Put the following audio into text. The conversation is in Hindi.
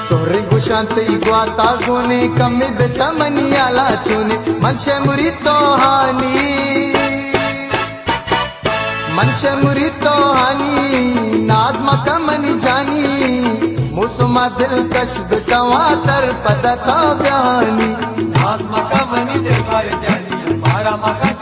सोरे गुशांत इग्वाता गोने कमी बेचा मनियाला चुने मनशे मुरी तो हानी नाजमा कमनी जानी मुसमा दिलकश बितवा तर पदता बहानी नाजमा कमनी दिल पर जानी मारा मका